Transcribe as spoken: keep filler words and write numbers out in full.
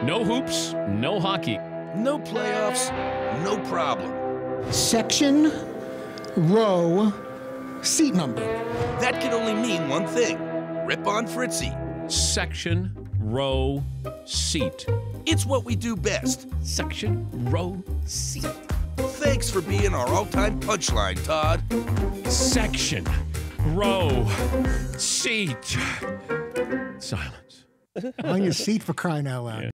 No hoops, no hockey. No playoffs, no problem. Section, row, seat number. That can only mean one thing. Rip on Fritzy. Section, row, seat. It's what we do best. Section, row, seat. Thanks for being our all-time punchline, Todd. Section, row, seat. Silence. On your seat, for crying out loud. Yeah.